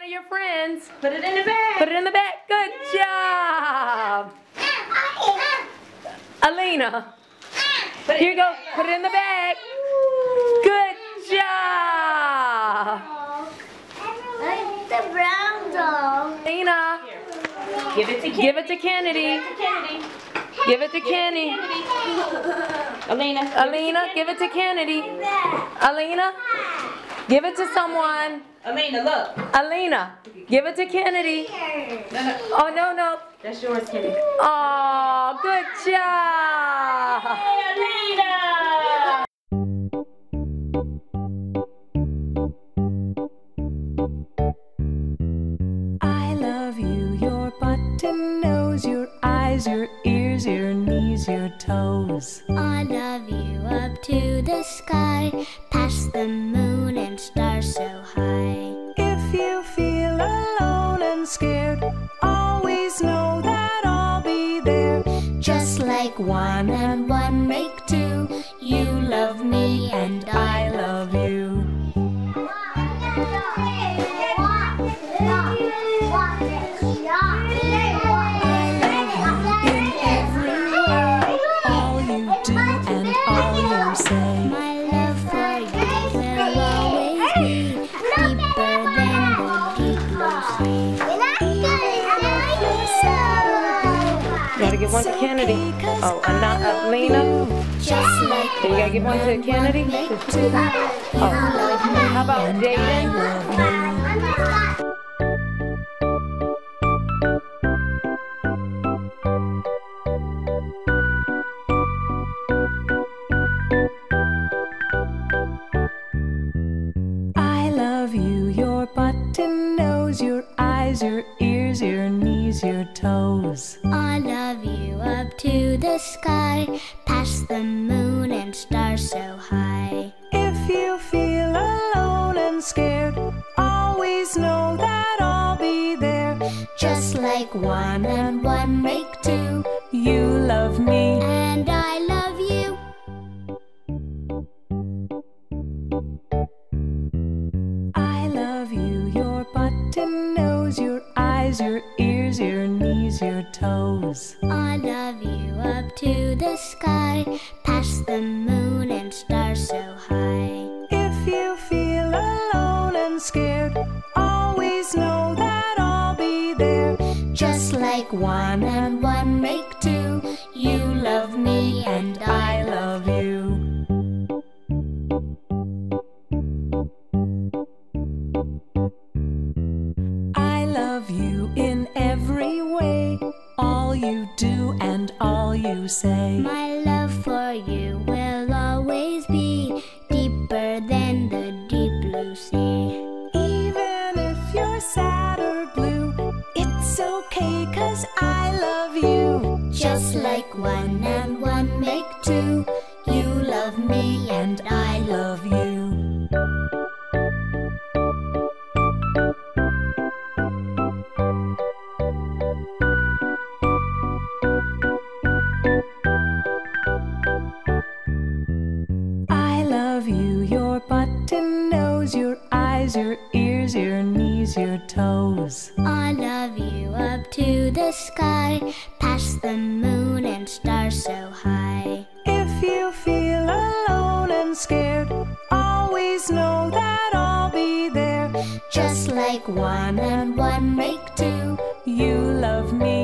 of your friends. Put it in the bag. Put it in the bag. Good job. Alina. Here you go. Put it in the bag. Good job. The brown doll. Alina. Give it to Kennedy. Give it to Kennedy. Give it to Kenny. Alina, give it to Kennedy. Alina, give it to someone. Alina, look. Alina, give it to Kennedy. No. Oh, no. That's yours, Kennedy. Oh, good job. Hey, Alina. I love you, your button nose, your eyes, your ears, your knees, your toes. I love you up to the sky, past the moon and stars so high. If you feel alone and scared, always know that I'll be there. Just like one and one make two, you love me and I love you. My love for you will always be deeper than the deep blue sea. You gotta give one to Kennedy. Oh, Alina. Just like You gotta give one to Kennedy. Oh, how about Jaden? I love you, your button nose, your eyes, your ears, your knees, your toes. I love you up to the sky, past the moon and stars so high. If you feel alone and scared, always know that I'll be there. Just like one and one make two, You love me. and I love you. I love you, your button nose, your eyes, your ears, your knees, your toes. I love you up to the sky, past the moon and stars so high. If you feel alone and scared, always know that I'll be there. Just like one and one make two, you love me and I love you. I love you in every way, all you do and all you say. My love for you will always be deeper than the deep blue sea. Even if you're sad or blue, it's okay 'cause I love you. Just like one and one make two, you love me and I love you. I love you, your button nose, your eyes, your ears, your knees, your toes. I love you up to the sky, past the moon and stars so high. If you feel alone and scared, always know that I'll be there. Just like one and one make two, You love me.